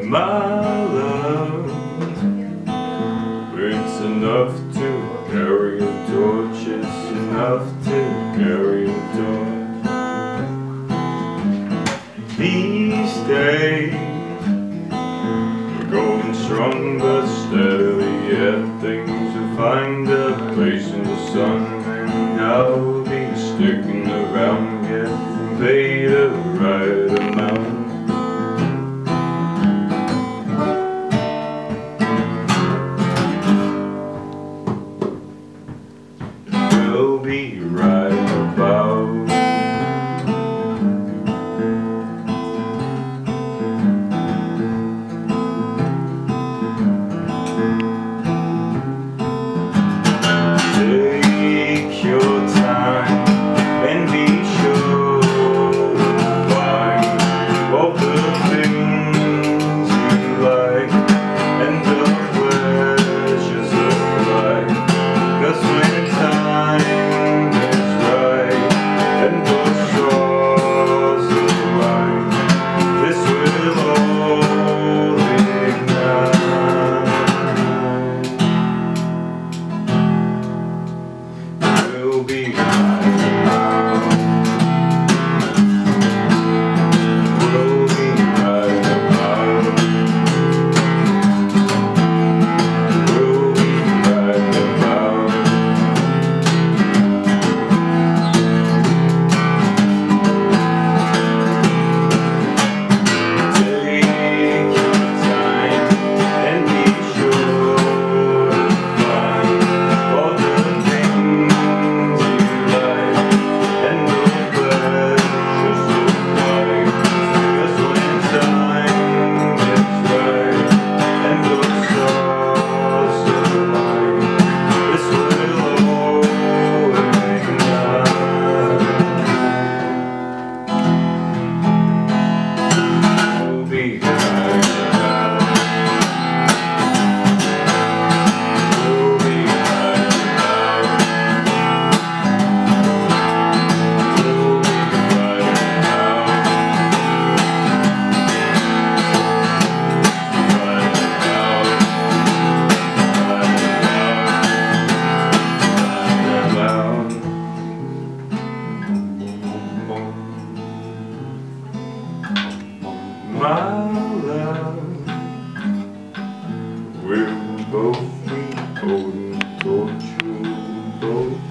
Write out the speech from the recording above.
My love, it's enough to carry a torch. It's enough to carry a torch. These days we're going strong but steadily, yet things will find a place in the sun, and I'll be sticking around, getting paid the right amount. We'll be right about. Take your time and be sure to find all the things you like and the pleasures of life. 'Cause when time is right and the stars align, this will all ignite. We'll be right about. We'll be right about. We'll be right about. Take your time and be sure to find all the things you like and the pleasures of life. 'Cause when time is right and the stars align, this will all ignite. We'll be right about. We'll be right about. We'll be right about. Right about. Right about. My love, we'll both be holding torch. We'll both